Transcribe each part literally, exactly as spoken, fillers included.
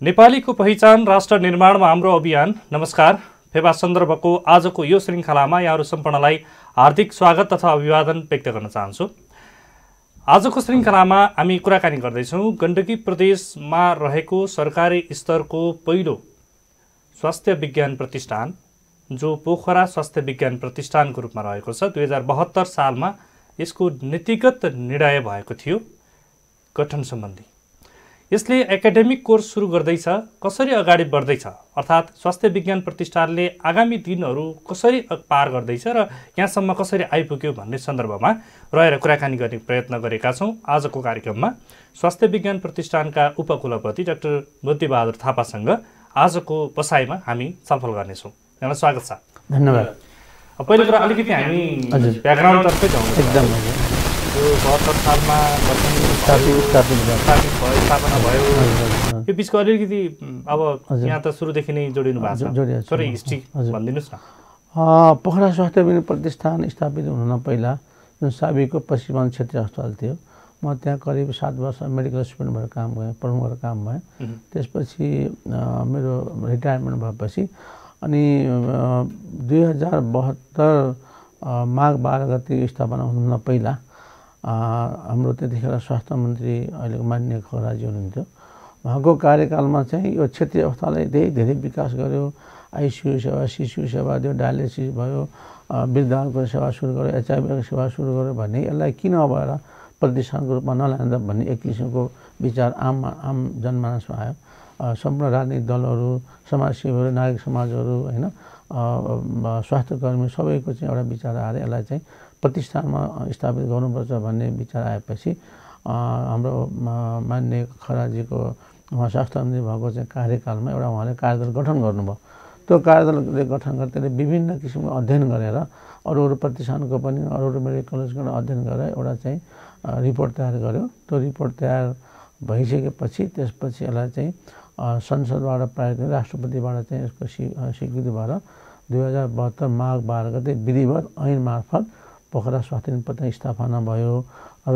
नेपालीको पहिचान राष्ट्र निर्माणमा हाम्रो अभियान। नमस्कार, फेवा सन्दर्भको आजको यो श्रृङ्खलामा यहाँहरू सम्पूर्णलाई हार्दिक स्वागत तथा अभिवादन व्यक्त गर्न चाहन्छु। आजको श्रृङ्खलामा हामी कुराकानी गर्दैछौँ गण्डकी प्रदेशमा रहेको सरकारी स्तरको पहिलो स्वास्थ्य विज्ञान प्रतिष्ठान जो पोखरा स्वास्थ्य विज्ञान प्रतिष्ठानको रूपमा रहेको छ। दुई हजार बहत्तर सालमा यसको नीतिगत निर्णय भएको थियो गठन सम्बन्धी। यसले एकाडेमिक कोर्स सुरु गर्दैछ, कसरी अगाडि बढ्दैछ, अर्थात् स्वास्थ्य विज्ञान प्रतिष्ठानले आगामी दिनहरू कसरी पार गर्दैछ र यहाँसम्म कसरी आइपुग्यो भन्ने सन्दर्भमा रहेर कुराकानी गर्ने प्रयत्न गरेका छौँ। आजको कार्यक्रममा स्वास्थ्य विज्ञान प्रतिष्ठानका उपकुलपति डाक्टर बुद्धि बहादुर थापासँग आजको बसाइमा हामी छलफल गर्नेछौँ। यहाँलाई स्वागत छ। धन्यवाद। पहिलो कुरा अलिकति हामी ब्याकग्राउन्डतर्फै जाउँ। एकदम यो बहत्तर सालमा स्थापना भयो, यो बिचको अलिकति अब यहाँ त सुरुदेखि नै जोडिनु भएको छ, थोरै हिस्ट्री भनिदिनुहोस् न। पोखरा स्वास्थ्य विज्ञान प्रतिष्ठान स्थापित हुन पहिला जुन साबिकको पश्चिमाञ्चल क्षेत्रीय अस्पताल थियो, म त्यहाँ करिब सात वर्ष मेडिकल स्टुडेन्ट भएर काम गरेँ, प्रमुख भएर काम भएँ। त्यसपछि मेरो रिटायरमेन्ट भएपछि अनि दुई हजार बहत्तर माघ बाह्र गते स्थापना हुनुभन्दा पहिला हाम्रो त्यतिखेर स्वास्थ्य मन्त्री अहिलेको माननीय खगराजी हुनुहुन्थ्यो। उहाँको कार्यकालमा चाहिँ यो क्षेत्रीय अस्पतालले धेरै धेरै विकास गर्यो। आइसियु सेवा, सिसियु सेवा दियो, डायलिसिस भयो, वृद्धहरूको सेवा सुरु गर्यो, एचआइभीको सेवा सुरु गर्यो भने यसलाई किन भएर प्रतिष्ठानको रूपमा नलाँदा भन्ने एक किसिमको विचार आम आम जनमानसमा आयो। सम्पूर्ण राजनीतिक दलहरू, समाजसेवीहरू, नागरिक समाजहरू, होइन, स्वास्थ्यकर्मी सबैको चाहिँ एउटा विचार आएर यसलाई चाहिँ प्रतिष्ठानमा स्थापित गर्नुपर्छ भन्ने विचार आएपछि हाम्रो माननीय खगराजीको उहाँ स्वास्थ्य मन्त्री भएको चाहिँ कार्यकालमा एउटा उहाँले कार्यदल गठन गर्नुभयो। त्यो कार्यदलले गठन गर्दै विभिन्न किसिमको अध्ययन गरेर अरू अरू प्रतिष्ठानको पनि अरू अरू मेडिकल कलेजको अध्ययन गरेर एउटा चाहिँ रिपोर्ट तयार गर्यो। त्यो रिपोर्ट तयार भइसकेपछि त्यसपछि यसलाई चाहिँ संसदबाट पारित राष्ट्रपतिबाट चाहिँ यसको स्वीकृति भएर दुई हजार बहत्तर माघ बाह्र गते विधिवत ऐन मार्फत पोखरा स्वास्थ्य प्रतिष्ठान स्थापना भयो। र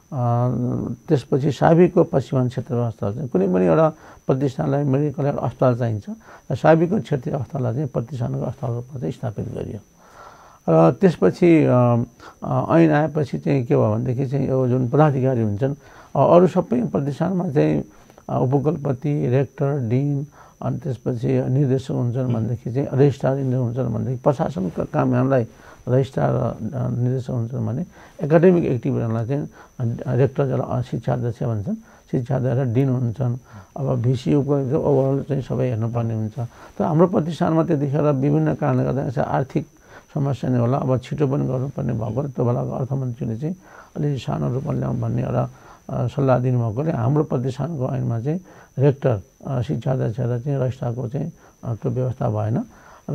त्यसपछि साबिकको पश्चिमाञ्चल क्षेत्रीय अस्पताल चाहिँ कुनै पनि एउटा प्रतिष्ठानलाई मेडिकल अस्पताल चाहिन्छ र साबिकको क्षेत्रीय अस्पताललाई चाहिँ प्रतिष्ठानको अस्पताल रूपमा चाहिँ स्थापित गरियो। र त्यसपछि ऐन आएपछि चाहिँ के भयो भनेदेखि चाहिँ यो जुन पदाधिकारी हुन्छन् अरू सबै प्रतिष्ठानमा चाहिँ उपकुलपति, रेक्टर, डिन अनि त्यसपछि निर्देशक हुन्छन् भनेदेखि चाहिँ रजिस्ट्रार हुन्छन् भनेदेखि प्रशासनका काम हामीलाई रजिस्ट्रार निर्देशक हुन्छन् भने एकाडेमिक एक्टिभिटीलाई चाहिँ रेक्टर जसलाई शिक्षा अध्यक्ष भन्छन्, शिक्षा अध्यक्ष डिन हुन्छन्। अब भिसी उपकुलपति ओभरअल चाहिँ सबै हेर्नुपर्ने हुन्छ। तर हाम्रो प्रतिष्ठानमा त्यतिखेर विभिन्न कारणले गर्दा आर्थिक समस्या नै होला, अब छिटो पनि गर्नुपर्ने भएको त्यो बेलाको अर्थमन्त्रीले चाहिँ अलिक सानो रूपमा ल्याउँ भन्ने एउटा सल्लाह दिनुभएकोले हाम्रो प्रतिष्ठानको ऐनमा चाहिँ रेक्टर, शिक्षा अध्यक्ष र चाहिँ रजिस्ट्रारको चाहिँ त्यो व्यवस्था भएन र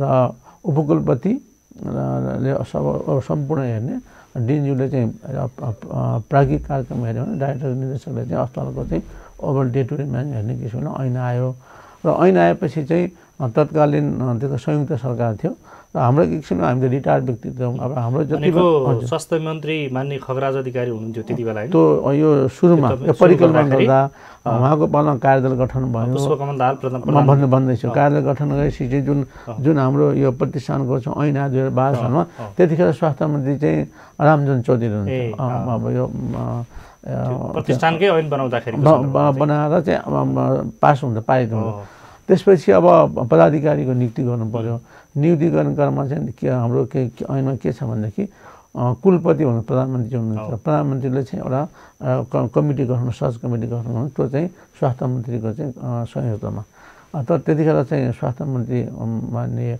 उपकुलपतिले सब सम्पूर्ण हेर्ने, डिनज्यूले चाहिँ प्राज्ञिक कार्यक्रम हेऱ्यो भने डाइरेक्टर निर्देशकले चाहिँ अस्पतालको चाहिँ over day to day manage हेर्ने किसिमले ऐन आयो। र ऐन आएपछि चाहिँ तत्कालीन त्यो त संयुक्त सरकार थियो र हाम्रो एक किसिमले हामीले रिटायर्ड व्यक्तित्व अब हाम्रो जति स्वास्थ्य मन्त्री माननीय खगराज अधिकारी हुनुहुन्थ्यो त्यति बेला त्यो यो सुरुमा यो परिकल्पना गर्दा उहाँको पालमा कार्यदल गठन भयो। म भन्नु भन्दैछु कार्यदल गठन गरेपछि चाहिँ जुन जुन हाम्रो यो प्रतिष्ठानको छ ऐन आयो दुई हजार बाह्र सालमा त्यतिखेर स्वास्थ्य मन्त्री चाहिँ रामजन चौधरी हुनुहुन्थ्यो। अब यो प्रतिष्ठानकै ऐन बनाउँदाखेरि बनाएर चाहिँ पास हुन्छ, पारित हुन्छ। त्यसपछि अब पदाधिकारीको नियुक्ति गर्नु पर्यो। नियुक्ति गर्ने क्रममा चाहिँ के हाम्रो के ऐनमा के छ भनेदेखि कुलपति हुनु प्रधानमन्त्री हुनुहुन्छ। प्रधानमन्त्रीले चाहिँ एउटा कमिटी गठन, सर्च कमिटी गठन गर्नु, त्यो चाहिँ स्वास्थ्य मन्त्रीको चाहिँ संयुक्तमा। तर त्यतिखेर चाहिँ स्वास्थ्य मन्त्री माननीय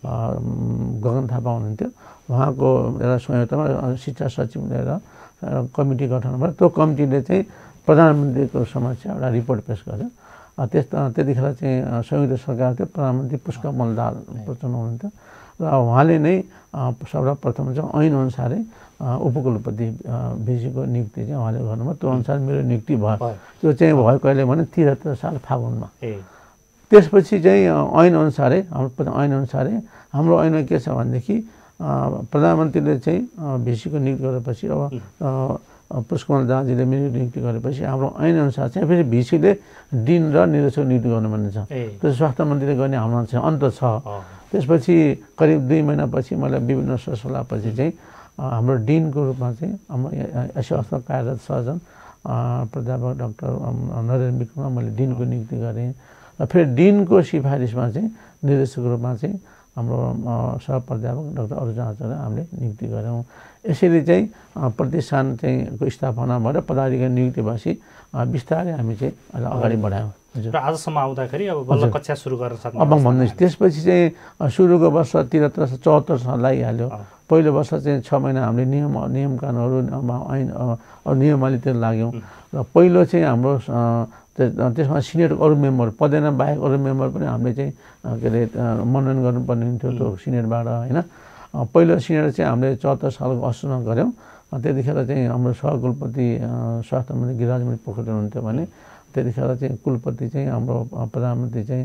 गगन थापा हुनुहुन्थ्यो, उहाँको एउटा संयुक्तमा शिक्षा सचिव लिएर कमिटी गठन भयो। त्यो कमिटीले चाहिँ प्रधानमन्त्रीको समक्ष एउटा रिपोर्ट पेश गर्यो। त्यस त्यतिखेर चाहिँ संयुक्त सरकार थियो, प्रधानमन्त्री पुष्पकमल दाहाल प्रचण्ड हुनुहुन्थ्यो र उहाँले नै सर्वप्रथम चाहिँ ऐनअनुसारै उपकुलपति भिसीको नियुक्ति चाहिँ उहाँले गर्नुभयो। त्यो अनुसार मेरो नियुक्ति भयो। त्यो चाहिँ भयो कहिले भने त्रिहत्तर साल फागुनमा। त्यसपछि चाहिँ ऐनअनुसारै हाम्रो ऐनअनुसारै हाम्रो ऐनमा के छ भनेदेखि प्रधानमन्त्रीले चाहिँ भिसीको नियुक्ति गरेपछि अब पुष्पकमल दाजुले नियुक्ति गरेपछि हाम्रो ऐनअनुसार चाहिँ फेरि भिसीले डिन र निर्देशक नियुक्ति गर्नुपर्ने छ। त्यो स्वास्थ्य मन्त्रीले गर्ने हाम्रो चाहिँ अन्त छ। त्यसपछि करिब दुई महिनापछि मलाई विभिन्न सरसल्लाहपछि चाहिँ हाम्रो डिनको रूपमा चाहिँ हाम्रो यस अवस्थामा कार्यरत सर्जन प्राध्यापक डाक्टर नरेन्द्र विक्रममा मैले डिनको नियुक्ति गरेँ र फेरि डिनको सिफारिसमा चाहिँ निर्देशकको रूपमा चाहिँ हाम्रो सह प्राध्यापक डाक्टर अरुण आचार्य हामीले नियुक्ति गऱ्यौँ। यसरी चाहिँ प्रतिष्ठान चाहिँ को स्थापना भएर पदाधिकारी नियुक्ति भएपछि बिस्तारै हामी चाहिँ अगाडि बढायौँ। र आजसम्म आउँदाखेरि अब बल्ल कक्षा सुरु गर्न सक्नु। अब भन्नुहोस् त्यसपछि चाहिँ सुरुको वर्ष त्रिहत्तर चौहत्तर साल लागिहाल्यो। पहिलो वर्ष चाहिँ छ महिना हामीले नियम नियम कानुनहरू ऐन नियमावलीतिर लाग्यौँ र पहिलो चाहिँ हाम्रो त्यसमा सिनियर अरू मेम्बर पदेन बाहेक अरू मेम्बर पनि हामीले चाहिँ के अरे मनोनयन गर्नुपर्ने हुन्थ्यो त्यो सिनियरबाट होइन। पहिलो सिनियर चाहिँ हामीले चौहत्तर सालको असोजमा गऱ्यौँ। त्यतिखेर चाहिँ हाम्रो सहकुलपति स्वास्थ्य मन्त्री गिरिराज पोखरा हुनुहुन्थ्यो भने त्यतिखेर चाहिँ कुलपति चाहिँ हाम्रो प्रधानमन्त्री चाहिँ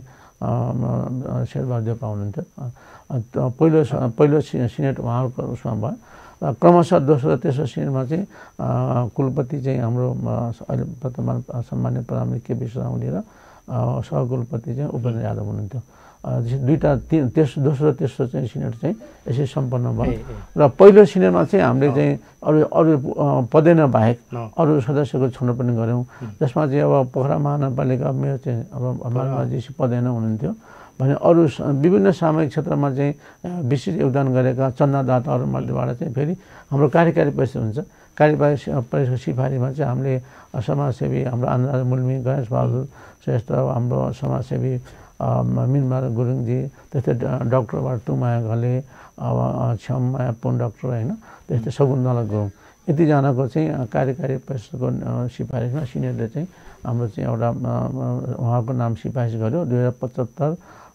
शेरबहादुर देउपा हुनुहुन्थ्यो। पहिलो पहिलो सिनेट उहाँहरूको उसमा भयो। क्रमशः दोस्रो र तेस्रो सिनेटमा चाहिँ कुलपति चाहिँ हाम्रो अहिले वर्तमान सम्मान्य प्रधानमन्त्री के विश्व ओली र सहकुलपति चाहिँ उपेन्द्र यादव हुनुहुन्थ्यो। दुईवटा तिन तेस्रो दोस्रो र तेस्रो चाहिँ सिनेट चाहिँ यसरी सम्पन्न भयो र पहिलो सिनेटमा चाहिँ हामीले चाहिँ अरू अरू पदेन बाहेक अरू सदस्यको छनौट पनि गऱ्यौँ। जसमा चाहिँ अब पोखरा महानगरपालिका मेयर चाहिँ अब मालमाजी पदेन हुनुहुन्थ्यो भने अरू विभिन्न सामाजिक क्षेत्रमा चाहिँ विशेष योगदान गरेका चन्दादाताहरूमध्येबाट चाहिँ फेरि हाम्रो कार्यकारी परिषद हुन्छ। कार्यकारी परिषदको सिफारिसमा चाहिँ हामीले समाजसेवी हाम्रो आनन्द मुल्मी गणेश बहादुर श्रेष्ठ हाम्रो समाजसेवी मिनबहादुर गुरुङजी त्यस्तै डक्टरबाट तुमाया घले अब क्षममाया पुन डक्टर होइन त्यस्तै शकुन्तला गुरुङ यतिजनाको चाहिँ कार्यकारी परिषदको सिफारिसमा सिनियरले चाहिँ हाम्रो चाहिँ एउटा उहाँको नाम सिफारिस गर्यो दुई हजार पचहत्तर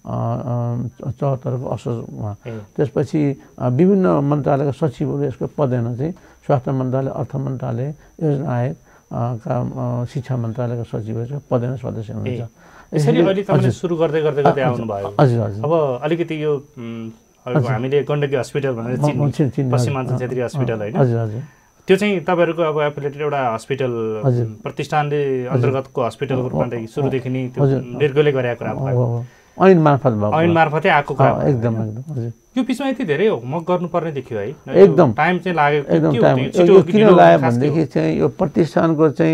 चौहत्तरको असोजमा। त्यसपछि विभिन्न मन्त्रालयका सचिवहरू यसको पदेन चाहिँ स्वास्थ्य मन्त्रालय अर्थ मन्त्रालय योजना आयोग का शिक्षा मन्त्रालयका सचिवहरू पदेन सदस्य हुनुहुन्छ। यसरी अहिले तपाईँले सुरु गर्दै गर्दै गर्दै आउनुभयो। हजुर हजुर। अब अलिकति यो हामीले गण्डकी हस्पिटल भनेर चिन्ने पश्चिमाञ्चल क्षेत्रीय हस्पिटल होइन। हजुर हजुर। त्यो चाहिँ तपाईँहरूको अब एफिलिएटेड एउटा हस्पिटल प्रतिष्ठानले अन्तर्गतको हस्पिटलको रूपमा सुरुदेखि नै त्यो निर्गोले गरेको कुरा भयो। ऐन मार्फत भयो। ऐन मार्फतै आएको कुरा एकदम एकदम हजुर। यो बिचमा यति धेरै होमवर्क गर्नुपर्ने देखियो है। एकदम टाइम चाहिँ लाग्यो एकदम टाइम। यो किन लाग्यो भनेदेखि चाहिँ यो प्रतिष्ठानको चाहिँ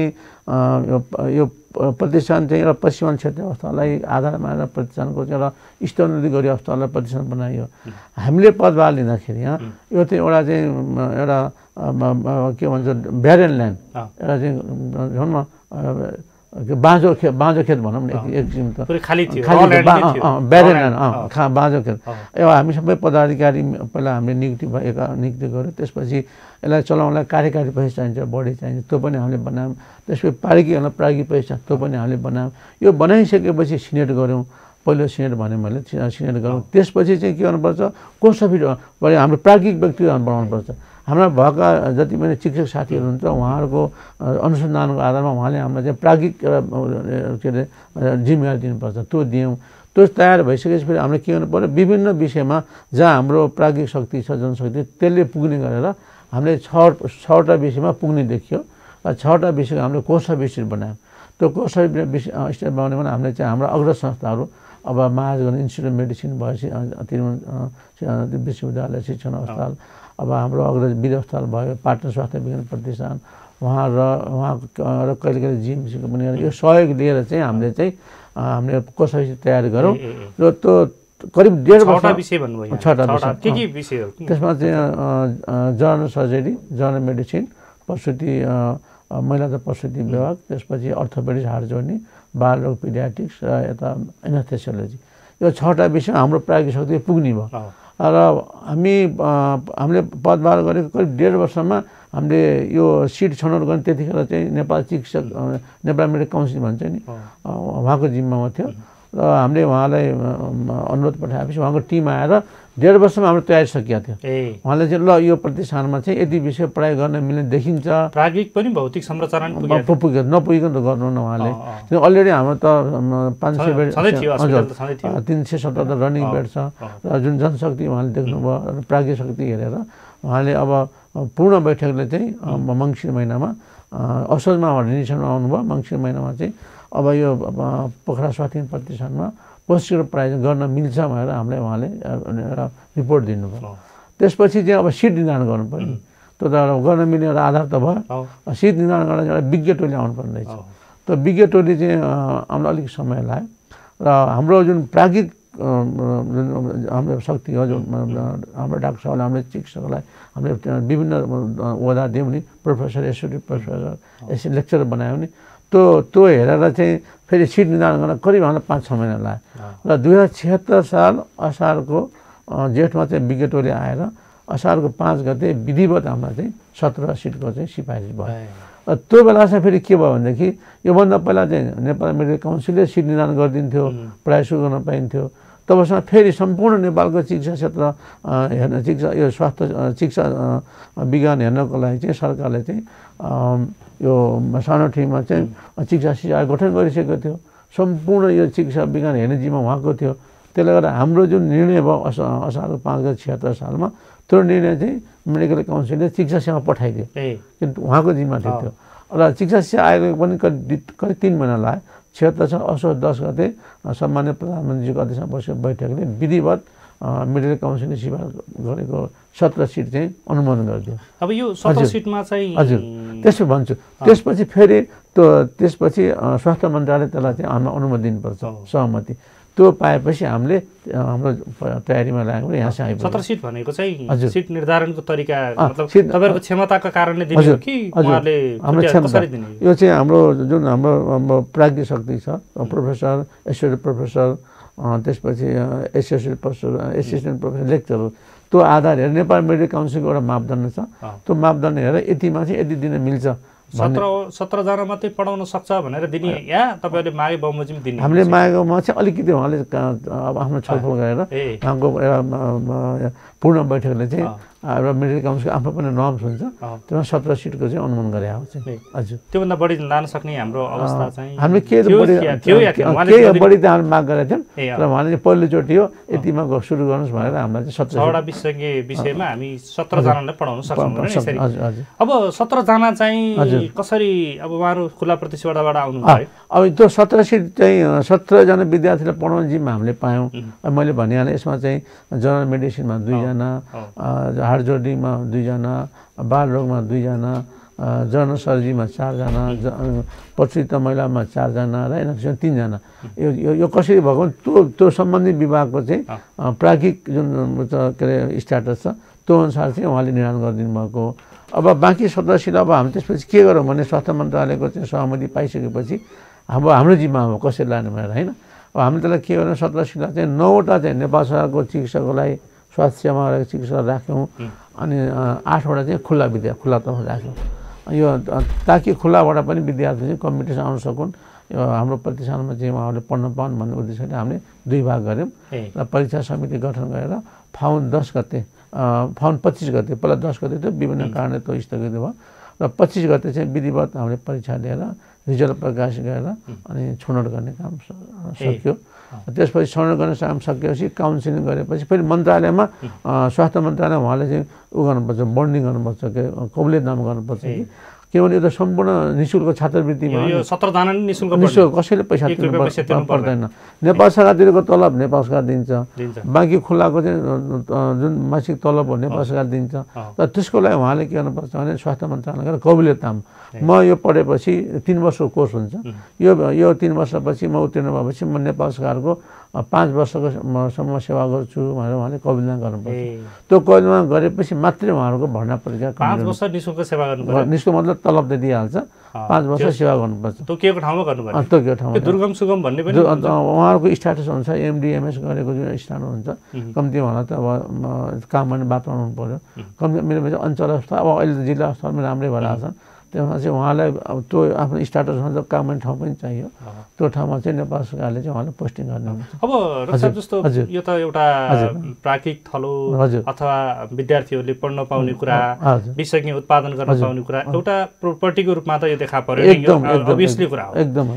यो प्रतिष्ठान चाहिँ एउटा पश्चिमाञ्चल क्षेत्रीय अस्पताललाई आधार मानेर प्रतिष्ठानको चाहिँ एउटा स्तरोन्नति गरी अस्पताललाई प्रतिष्ठान बनाइयो। हामीले पदभार लिँदाखेरि यहाँ यो चाहिँ एउटा चाहिँ एउटा के भन्छ ब्यारेन ल्यान्ड एउटा चाहिँ भनौँ न बाँझो खेत बाँझो खेत भनौँ न एक किसिम त खाली थियो ब्यारेन ल्यान्ड अँ खा बाँझो खेत। एउटा हामी सबै पदाधिकारी पहिला हामीले नियुक्ति भएका नियुक्ति गऱ्यौँ। त्यसपछि यसलाई चलाउनलाई कार्यकारी पैसा चाहिन्छ बढी चाहिन्छ त्यो पनि हामीले बनायौँ। त्यसपछि प्रागिकहरूलाई प्रागिक पैसा त्यो पनि हामीले बनायौँ। यो बनाइसकेपछि सिनेट गऱ्यौँ। पहिलो सिनेट भने मैले सिनेट गरौँ। त्यसपछि चाहिँ के गर्नुपर्छ कोर्स बढी हाम्रो प्रागिक व्यक्तिहरू बनाउनुपर्छ। हाम्रा भएका जति पनि शिक्षक साथीहरू हुन्छ उहाँहरूको अनुसन्धानको आधारमा उहाँले हामीलाई चाहिँ प्रागिक के अरे जिम्मेवारी दिनुपर्छ त्यो दियौँ। त्यो तयार भइसकेपछि फेरि हामीले के गर्नु पऱ्यो विभिन्न विषयमा जहाँ हाम्रो प्रागिक शक्ति छ जनशक्ति त्यसले पुग्ने गरेर हामीले छ छवटा विषयमा पुग्ने देखियो र छवटा विषयको हामीले कोर्स विषय बनायौँ। त्यो कोर्स विषय बनाउने भने हामीले चाहिँ हाम्रो अग्र संस्थाहरू अब महाराजगञ्ज इन्स्टिट्युट अफ मेडिसिन भएपछि तिरुवनन्तपुरम विश्वविद्यालय शिक्षण अस्पताल अब हाम्रो अग्रज वीर अस्पताल भयो पाटन स्वास्थ्य विज्ञान प्रतिष्ठान उहाँ र उहाँ र कहिले कहिले जिएमसीको पनि यो सहयोग लिएर चाहिँ हामीले चाहिँ हामीले कोर्स तयार गरौँ र त्यो करिब डेढ वर्ष छवटा विषय त्यसमा चाहिँ जनरल सर्जरी जनरल मेडिसिन प्रसुति महिला तथा प्रसुति विभाग त्यसपछि अर्थोपेडिक्स हाड जोड्ने बाल रोग पिडियाट्रिक्स र यता एनास्थेसियोलोजी यो छवटा विषय हाम्रो प्रागिक शक्ति पुग्ने भयो। र हामी हामीले पदभार गरेको करिब डेढ वर्षमा हामीले यो सिट छनौट गर्ने त्यतिखेर चाहिँ नेपाल चिकित्सक नेपाल मेडिकल काउन्सिल भन्छ नि उहाँको जिम्मामा थियो र हामीले उहाँलाई अनुरोध पठाएपछि उहाँको टिम आएर डेढ वर्षमा हाम्रो तयारी सकिएको थियो। उहाँले चाहिँ ल यो प्रतिष्ठानमा चाहिँ यति विषय पढाइ गर्न मिल्ने देखिन्छ। प्रागिक पनि भौतिक संरचना पुग्यो नपुगिकन त गर्नु न उहाँले अलरेडी हाम्रो त पाँच सय बेड हजुर तिन सय सत्तर रनिङ बेड छ र जुन जनशक्ति उहाँले देख्नुभयो प्रागिक शक्ति हेरेर उहाँले अब पूर्ण बैठकले चाहिँ मङ्सिर महिनामा असोजमा निर्देशनमा आउनुभयो। मङ्सिर महिनामा चाहिँ अब यो पोखरा स्वास्थ्य प्रतिष्ठानमा पोस्टको प्रायोजन गर्न मिल्छ भनेर हामीलाई उहाँले एउटा रिपोर्ट दिनुभयो। त्यसपछि चाहिँ अब सिट निर्धारण गर्नु पर्ने, त्यो त गर्न मिल्ने एउटा आधार त भयो। सिट निर्धारण गर्न एउटा विज्ञ टोली आउनुपर्ने रहेछ। त्यो विज्ञ टोली चाहिँ हामीलाई अलिक समय लाग्यो र हाम्रो जुन प्राज्ञिक जुन हाम्रो शक्ति हो, जुन हाम्रो डाक्टर साहबले हामीले चिकित्सकलाई हामीले विभिन्न ओदा दियौँ नि, प्रोफेसर एसोसिएट प्रोफेसर एसि लेक्चर बनायौँ नि, त्यो त्यो हेरेर चाहिँ फेरि सिट निर्धारण गर्न करिब हामीलाई पाँच छ महिना लाग्यो। र दुई हजार छिहत्तर साल असारको जेठमा चाहिँ विज्ञ टोली आएर असारको पाँच गते विधिवत हामीलाई चाहिँ सत्र सिटको चाहिँ सिफारिस भयो। त्यो बेला चाहिँ फेरि के भयो भनेदेखि योभन्दा पहिला चाहिँ नेपाल मेडिकल काउन्सिलले सिट निर्धारण गरिदिन्थ्यो, प्राय सुरु गर्न पाइन्थ्यो। तबसम्म फेरि सम्पूर्ण नेपालको चिकित्सा क्षेत्र हेर्न चिकित्सा यो स्वास्थ्य चिकित्सा विज्ञान हेर्नको लागि चाहिँ सरकारले चाहिँ यो सानो टिममा चाहिँ चिकित्सा शिक्षा गठन गरिसकेको थियो। सम्पूर्ण यो चिकित्सा विज्ञान हेर्ने जिम्मा उहाँको थियो। त्यसले गर्दा हाम्रो जुन निर्णय भयो असा असारको पाँच गते छिहत्तर सालमा त्यो निर्णय चाहिँ मेडिकल काउन्सिलले चिकित्सा सेवा पठाइदियो, किन्तु उहाँको जिम्मा थियो। र चिकित्सा सेवा आयोगले पनि करिब करिब तिन महिना लाग्यो। छिहत्तर साल असोज दस गते सम्मान्य प्रधानमन्त्रीको अध्यक्षमा बसेको बैठकले विधिवत मेडिकल काउन्सिलले सिफारिस गरेको सत्र सिट चाहिँ अनुमोदन गरिदियो। अब यो सत्र सिटमा चाहिँ हजुर त्यसो भन्छु। त्यसपछि फेरि त्यो त्यसपछि स्वास्थ्य मन्त्रालय त्यसलाई चाहिँ हामीलाई अनुमति दिनुपर्छ, सहमति। त्यो पाएपछि हामीले हाम्रो तयारीमा लाग्यो यहाँ चाहिँ आइपुग्यो। सत्र सिट भनेको चाहिँ सिट निर्धारणको तरिका मतलब तपाईँहरूको क्षमताको कारणले दिने हो कि उहाँहरूले कसरी दिने? यो चाहिँ हाम्रो जुन हाम्रो हाम्रो प्राज्ञ शक्ति छ, प्रोफेसर एसोसिएट प्रोफेसर त्यसपछि associate professor assistant professor lecturer, त्यो आधार हेरेर नेपाल मेडिकल काउन्सिलको एउटा मापदण्ड छ। त्यो मापदण्ड हेरेर यतिमा चाहिँ यति दिन मिल्छ, सत्र सत्रजना मात्रै पढाउन सक्छ भनेर दिने या तपाईँहरूले मागे बमोजिम दिने? हामीले मागेकोमा चाहिँ अलिकति उहाँले अब आफ्नो छलफल गरेर उहाँको एउटा पूर्ण बैठकले चाहिँ एउटा मेडिकल काउन्सिलको आफ्नो पनि नर्म्स हुन्छ, त्यसमा सत्र सिटको चाहिँ अनुमोदन गरे आउँछ। हजुर त्योभन्दा बढी लान सक्ने हाम्रो अवस्था चाहिँ हामीले के बढी केही बढी त हामीले माग गरेका थियौँ, र उहाँले चाहिँ पहिलोचोटि हो यतिमा सुरु गर्नुहोस् भनेर हामीलाई चाहिँ सत्र छवटा विषय विषयमा हामी सत्रजनालाई पढाउन सक्छौँ। अब सत्रजना चाहिँ कसरी अब उहाँहरू खुला प्रतिस्पर्धाबाट आउनु भयो? अब त्यो सत्र सिट चाहिँ सत्रजना विद्यार्थीलाई पढाउने जिम्मा हामीले पायौँ। मैले भनिहालेँ यसमा चाहिँ जनरल मेडिसिनमा दुईजना, हार्ट जोर्नीमा दुईजना, बाल रोगमा दुईजना, जनरल सर्जरीमा चारजना, प्रसुत महिलामा चारजना र एनएक्सन तिनजना। यो यो कसरी भएको त्यो त्यो सम्बन्धित विभागको चाहिँ प्राज्ञिक जुन के अरे स्ट्याटस छ त्यो अनुसार चाहिँ उहाँले निर्णय गरिदिनु भएको। अब बाँकी सदस्यलाई अब हामी त्यसपछि के गरौँ भने स्वास्थ्य मन्त्रालयको चाहिँ सहमति पाइसकेपछि अब हाम्रो जिम्मा हो कसरी लाने भनेर होइन। अब हामी त्यसलाई के गर्नु सदस्यलाई चाहिँ नौवटा चाहिँ नेपाल सरकारको चिकित्सकको लागि स्वास्थ्य सेवामा रहेको चिकित्सक राख्यौँ, अनि आठवटा चाहिँ खुल्ला विद्या खुल्ला तर्फ राख्यौँ। यो ताकि खुल्लाबाट पनि विद्यार्थी चाहिँ कम्पिटिसन आउन सकुन्, यो हाम्रो प्रतिष्ठानमा चाहिँ उहाँहरूले पढ्न पाउन् भन्ने उद्देश्यले हामीले दुई भाग गऱ्यौँ र परीक्षा समिति गठन गरेर फाउन दस गते फाउन पच्चिस गते पहिला दस गते थियो, विभिन्न कारणले त्यो स्थगित भयो र पच्चिस गते चाहिँ विधिवत हामीले परीक्षा लिएर रिजल्ट प्रकाश गरेर अनि छनौट गर्ने काम सक्यो। त्यसपछि छनौट गर्ने काम सकेपछि काउन्सिलिङ गरेपछि फेरि मन्त्रालयमा स्वास्थ्य मन्त्रालय उहाँले चाहिँ उ गर्नुपर्छ, बन्डिङ गर्नुपर्छ, के कबुलियत नाम गर्नुपर्छ कि किनभने यो त सम्पूर्ण निःशुल्क छात्रवृत्तिमा सत्रजना निःशुल्क निःशुल्क कसैले पैसा तिर्नु पर्दैन। नेपाल सरकारतिरको तलब नेपाल सरकार दिन्छ, बाँकी खुल्लाको चाहिँ जुन मासिक तलब हो नेपाल सरकार दिन्छ। र त्यसको लागि उहाँले के गर्नुपर्छ भने स्वास्थ्य मन्त्रालयको कबुलियत नाम, म यो पढेपछि तिन वर्षको कोर्स हुन्छ, यो यो तिन वर्षपछि म उत्तीर्ण भएपछि म नेपाल सरकारको पाँच वर्षको सम्म सेवा गर्छु भनेर उहाँले कबुलियत गर्नुपर्छ। त्यो कबुलियत गरेपछि मात्रै उहाँहरूको भर्ना प्रक्रिया पाँच वर्ष निःशुल्क सेवा गर्नुपर्छ। निःशुल्क मतलब तलब त दिइहाल्छ, पाँच वर्ष सेवा गर्नुपर्छ। तोकिएको ठाउँमा गर्नुपर्छ, तोकिएको ठाउँमा दुर्गम सुगम भन्ने पनि उहाँहरूको स्ट्याटस अनुसार एमडी एमएस गरेको जुन स्ट्यान्डर्ड हुन्छ कम्ती उहाँलाई त अब काम गर्ने वातावरण हुनु पऱ्यो। कम्ती मेरो चाहिँ अञ्चल अवस्था अब अहिले जिल्ला स्तरमा राम्रै भइरहेको छ, त्यसमा चाहिँ उहाँलाई अब त्यो आफ्नो स्ट्याटसमा त काम गर्ने ठाउँ पनि चाहियो, त्यो ठाउँमा चाहिँ नेपाल सरकारले चाहिँ उहाँलाई पोस्टिङ गर्ने हुन्छ। अब रक्साब जस्तो यो त एउटा प्राकृतिक थलो अथवा विद्यार्थीहरूले पढ्न पाउने कुरा, विषयज्ञ उत्पादन गर्न पाउने कुरा, एउटा प्रोपर्टीको रूपमा त यो देखा पर्यो, एकदम अभियसली कुरा हो। एकदम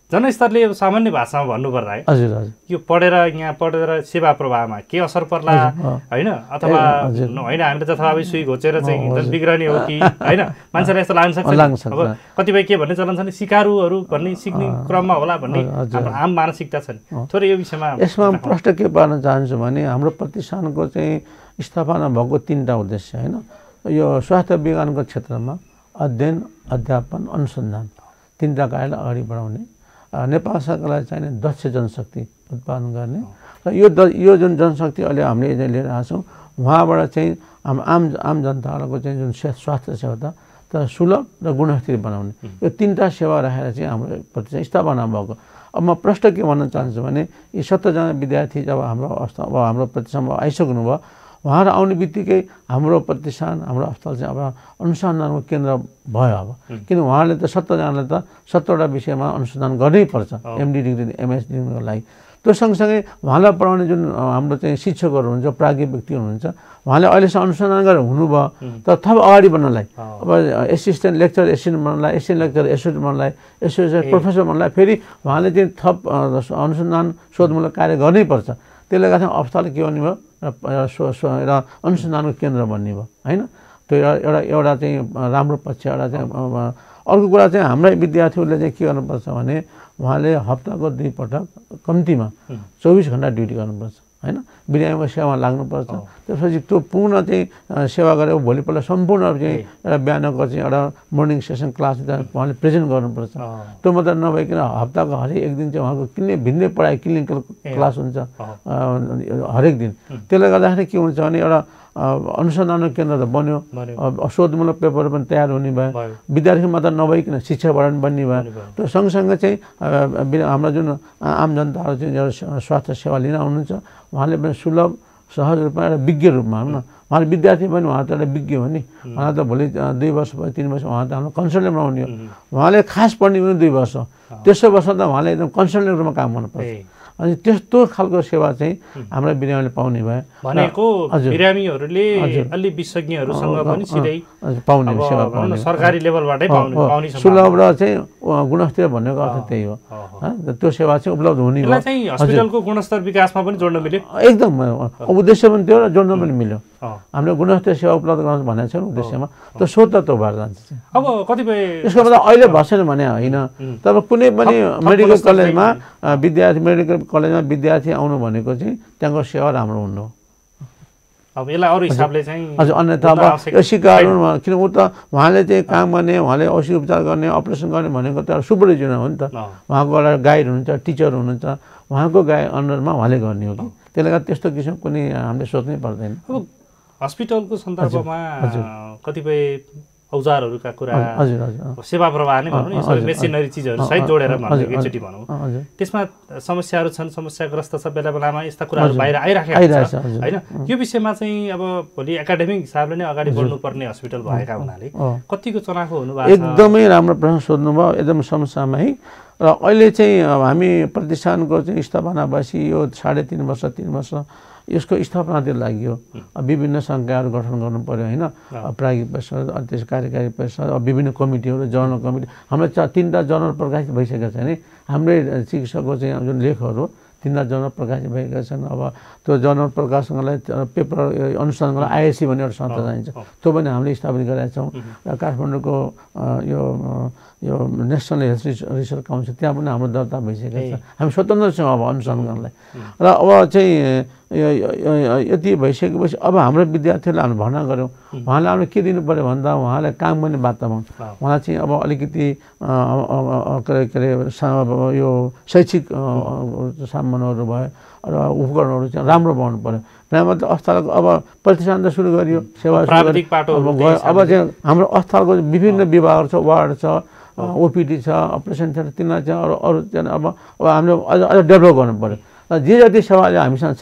जनस्तरले अब सामान्य भाषामा भन्नुपर्दा है हजुर हजुर यो पढेर यहाँ पढेर सेवा प्रवाहमा के असर पर्ला होइन अथवा होइन हामीले जथाभावी सुई घोचेर चाहिँ बिग्रने हो कि होइन मान्छेलाई यस्तो लाग्न सक्छ अब कतिपय के भन्ने चलन छ नि सिकारुहरू भन्ने सिक्ने क्रममा होला भन्ने हाम्रो आम मानसिकता छ नि थोरै यो विषयमा यसमा प्रश्न के पार्न चाहन्छु भने हाम्रो प्रतिष्ठानको चाहिँ स्थापना भएको तीनटा उद्देश्य होइन यो स्वास्थ्य विज्ञानको क्षेत्रमा अध्ययन अध्यापन अनुसन्धान तीनटा कार्यलाई अगाडि बढाउने नेपाल सरकारलाई चाहिने दक्ष जनशक्ति उत्पादन गर्ने र यो द यो जुन जनशक्ति अहिले हामीले लिएर आएको छौँ उहाँबाट चाहिँ हाम्रो आम आम जनताहरूको चाहिँ जुन स्वास्थ्य सेवा त तर सुलभ र गुणस्तरीय बनाउने यो तीनटा सेवा राखेर चाहिँ हाम्रो प्रतिष्ठान स्थापना भएको। अब म प्रश्न के भन्न चाहन्छु भने यी सत्तरजना विद्यार्थी जब हाम्रो अवस्था अब हाम्रो प्रतिष्ठानमा आइसक्नु भयो उहाँहरू आउने बित्तिकै हाम्रो प्रतिष्ठान हाम्रो अस्पताल चाहिँ अब अनुसन्धानको केन्द्र भयो अब किन उहाँले त सत्तरजनाले त सत्तरवटा विषयमा अनुसन्धान गर्नै पर्छ एमडी डिग्री एमएस डिग्रीको लागि। त्यो सँगसँगै उहाँलाई पढाउने जुन हाम्रो चाहिँ शिक्षकहरू हुनुहुन्छ प्राज्ञिक व्यक्ति हुनुहुन्छ उहाँले अहिलेसम्म अनुसन्धान गरेर हुनुभयो तर थप अगाडि बढ्नलाई अब एसिस्टेन्ट लेक्चर एसिस्टेन्ट बन्नलाई एसिस्टेन्ट लेक्चर एसोसिएट बन्नलाई एसोसिएट प्रोफेसर बन्नलाई फेरि उहाँले चाहिँ थप अनुसन्धान शोधमूलक कार्य गर्नै पर्छ। त्यसले गर्दा अस्पताल के भन्ने भयो र अनुसन्धानको केन्द्र बन्ने भयो होइन। त्यो एउटा एउटा चाहिँ राम्रो पक्ष एउटा चाहिँ अर्को कुरा चाहिँ हाम्रै विद्यार्थीहरूले चाहिँ के गर्नुपर्छ भने उहाँले हप्ताको दुई पटक कम्तीमा चौबिस घन्टा ड्युटी गर्नुपर्छ होइन बिरामीको सेवामा लाग्नुपर्छ। त्यसपछि त्यो पूर्ण चाहिँ सेवा गरेर भोलिपल्ट सम्पूर्ण चाहिँ एउटा बिहानको चाहिँ एउटा मर्निङ सेसन क्लास उहाँले प्रेजेन्ट गर्नुपर्छ। त्यो मात्र नभइकन हप्ताको हरेक एक दिन चाहिँ उहाँको किन्ने भिन्नै पढाइ क्लिनिकल क्लास हुन्छ हरेक दिन। त्यसले गर्दाखेरि के हुन्छ भने एउटा अनुसन्धान केन्द्र त बन्यो शोधमूलक पेपरहरू पनि तयार हुने भयो विद्यार्थी मात्र नभइकन शिक्षाबाट पनि बन्ने भयो। त्यो सँगसँगै चाहिँ हाम्रो जुन आम जनताहरू चाहिँ स्वास्थ्य सेवा लिन आउनुहुन्छ उहाँले पनि सुलभ सहज रूपमा एउटा विज्ञ रूपमा होइन उहाँले विद्यार्थी पनि उहाँ त एउटा विज्ञ हो नि उहाँ त भोलि दुई वर्ष भयो तिन वर्ष उहाँ त हाम्रो कन्सल्टेन्टमा आउने हो उहाँले खास पढ्ने पनि दुई वर्ष तेस्रो वर्ष त उहाँले एकदम कन्सल्टेन्ट रूपमा काम गर्नुपर्छ। अनि त्यस्तो खालको सेवा चाहिँ हाम्रा बिरामीले पाउने भए भनेको बिरामीहरूले अलि विशेषज्ञहरूसँग पनि सिधै पाउने सेवा पाउने सरकारी लेभलबाटै पाउने पाउने सुलभ र चाहिँ गुणस्तर भन्नेको अर्थ त्यही हो। त्यो सेवा चाहिँ उपलब्ध हुने भयो चाहिँ हस्पिटलको गुणस्तर विकासमा पनि जोड्न मिल्यो एकदम उद्देश्य पनि त्यो र जोड्न पनि मिल्यो। हामीले गुणस्तर सेवा उपलब्ध गराउनु भनेको छ उद्देश्यमा त्यो स्रोत त भएर जान्छ। अब कतिपय यसको मतलब अहिले भर्सेन भने होइन तर कुनै पनि मेडिकल कलेजमा विद्यार्थी मेडिकल कलेजमा विद्यार्थी आउनु भनेको चाहिँ त्यहाँको सेवा राम्रो हुनु हो। अब यसलाई अरू हिसाबले चाहिँ हजुर अन्यथा अब यो सिकाहरू किन ऊ त उहाँले चाहिँ काम गर्ने उहाँले औषधि उपचार गर्ने अपरेसन गर्ने भनेको त एउटा सुपरभिजन हो नि त उहाँको एउटा गाइड हुनुहुन्छ टिचर हुनुहुन्छ उहाँको गाइड अन्डरमा उहाँले गर्ने हो कि त्यसले गर्दा त्यस्तो किसिम कुनै हामीले सोच्नै पर्दैन। अब हस्पिटलको सन्दर्भमा कतिपय औजारहरूका कुरा हजुर हजुर सेवा प्रवाह नै भनौँ न मेसिनरी चिजहरू सहित जोडेर भनौँ एकचोटि भनौँ त्यसमा समस्याहरू छन् समस्याग्रस्त छ बेला बेलामा यस्ता कुराहरू बाहिर आइराखेका छ होइन। यो विषयमा चाहिँ अब भोलि एकाडेमिक हिसाबले नै अगाडि बढ्नुपर्ने हस्पिटल भएका हुनाले कतिको चनाखो हुनुभएको छ। एकदमै राम्रो प्रश्न सोध्नुभयो एकदम समसामयिक र अहिले चाहिँ हामी प्रतिष्ठानको चाहिँ स्थापना भएपछि यो साढे तिन वर्ष तिन वर्ष यसको स्थापनातिर लागि विभिन्न सङ्घहरू गठन गर्नु पर्यो होइन प्राज्ञिक परिषद त्यस कार्यकारी परिषद विभिन्न कमिटीहरू जर्नल कमिटी हाम्रो चार तिनवटा जर्नल प्रकाशित भइसकेका छ नि हाम्रै चिकित्सकको चाहिँ जुन लेखहरू तिनवटा जर्नल प्रकाशित भएका छन्। अब त्यो जर्नल प्रकाशनलाई पेपर अनुसन्धानको लागि आइएससी भन्ने एउटा संस्था चाहिन्छ त्यो पनि हामीले स्थापित गरेका छौँ र काठमाडौँको यो यो नेसनल हेल्थ रिसर्च काउन्सिल त्यहाँ पनि हाम्रो दर्ता भइसकेको छ हामी स्वतन्त्र छौँ अब अनुसन्धान गर्नलाई। र अब चाहिँ यति भइसकेपछि अब हाम्रो विद्यार्थीहरूलाई हामीले भर्ना गऱ्यौँ उहाँलाई हामीले के दिनु पऱ्यो भन्दा उहाँलाई काम गर्ने वातावरण उहाँलाई चाहिँ अब अलिकति के अरे यो शैक्षिक सामानहरू भयो र उपकरणहरू चाहिँ राम्रो बनाउनु पऱ्यो नभए त अस्पतालको अब प्रतिष्ठान त सुरु गरियो सेवा सुरु गयो अब चाहिँ हाम्रो अस्पतालको विभिन्न विभागहरू छ वार्ड छ ओपिडी छ अपरेसन थिएटर तिनीहरू चाहिँ अरू अरू चाहिँ अब अब हामीले अझ अझ डेभलप गर्नु पऱ्यो र जे जति सेवाले हामीसँग छन्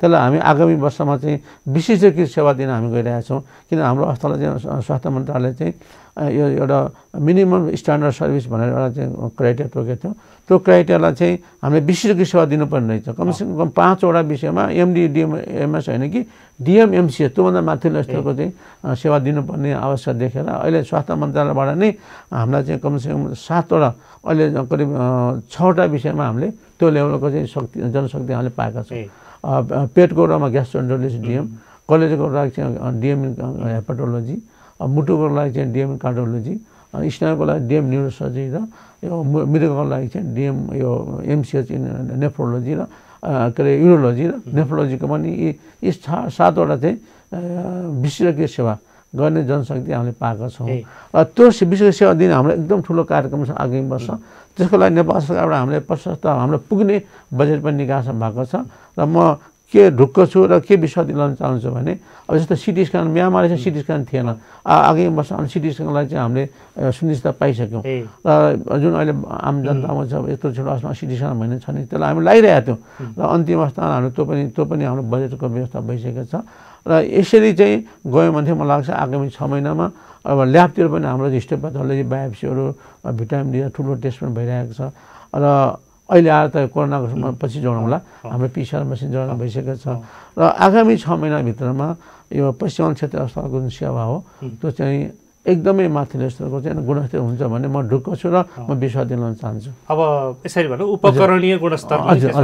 त्यसलाई हामी आगामी वर्षमा चाहिँ विशिष्ट सेवा दिन हामी गइरहेका छौँ। किन हाम्रो अस्पतालले चाहिँ स्वास्थ्य मन्त्रालयले चाहिँ यो एउटा मिनिमम स्ट्यान्डर्ड सर्भिस भनेर एउटा चाहिँ क्राइटेरिया तोकेको थियो। त्यो क्राइटेरियालाई चाहिँ हामीले विशिष्ट सेवा दिनुपर्ने रहेछ। कमसेकम कम पाँचवटा विषयमा एमडी डिएम एमएस होइन कि डिएम एमसिएस त्योभन्दा माथिल्लो स्तरको चाहिँ सेवा दिनुपर्ने आवश्यक देखेर अहिले स्वास्थ्य मन्त्रालयबाट नै हामीलाई चाहिँ कमसेकम सातवटा अहिले करिब छवटा विषयमा हामीले त्यो लेभलको चाहिँ शक्ति जनशक्ति हामीले पाएका छौँ। पेटको रोगमा ग्यास्ट्रोएन्टरोलोजिस्ट डिएम, कलेजको लागि चाहिँ डिएम हेपाटोलोजी, मुटुको लागि चाहिँ डिएम कार्डियोलोजी, स्नायुको लागि डिएम न्युरोसर्जरी र यो मृगको लागि चाहिँ डिएम यो एमसिएच नेफ्रोलोजी र के अरे युरोलोजी र नेफ्रोलोजीको पनि यी यी सातवटा चाहिँ विशेषज्ञ सेवा गर्ने जनशक्ति हामीले पाएका छौँ। र त्यो विशेष सेवा दिन हाम्रो एकदम ठुलो कार्यक्रम छ आगामी वर्ष। त्यसको लागि नेपाल सरकारबाट हामीले प्रशस्त हाम्रो पुग्ने बजेट पनि निकास भएको छ। र म के ढुक्क छु र के विश्वास दिलाउन चाहन्छु भने अब जस्तो सिटी स्क्यान म्यामारले चाहिँ सिटी स्क्यान थिएन, आगामी वर्ष सिटी स्क्यानलाई चाहिँ हामीले सुनिश्चित पाइसक्यौँ। र जुन अहिले आम जनतामा छ यत्रो छोटो अवस्थामा सिटी स्क्यान भन्ने छ नि त्यसलाई हामी लगाइरहेको थियौँ। र अन्तिम अवस्थामा हाम्रो त्यो पनि त्यो पनि हाम्रो बजेटको व्यवस्था भइसकेको छ। र यसरी चाहिँ गयो भने चाहिँ मलाई लाग्छ आगामी छ महिनामा अब ल्याबतिर पनि हाम्रो हिस्टोप्याथोलोजी बायोप्सीहरू भिटामिन डी ठुलो टेस्ट पनि भइरहेको छ। र अहिले आएर त कोरोनाको पछि जोडाउँला हाम्रो पिसिआर मेसिन जोड्न भइसकेको छ। र आगामी छ महिनाभित्रमा यो पश्चिमाञ्चल क्षेत्रीय अस्पतालको जुन सेवा हो त्यो चाहिँ एकदमै माथिल्लो स्तरको चाहिँ गुणस्तर हुन्छ भन्ने म ढुक्क छु र म विश्वास दिलाउन चाहन्छु। अब यसरी भनौँ उपकरणीय गुणस्तर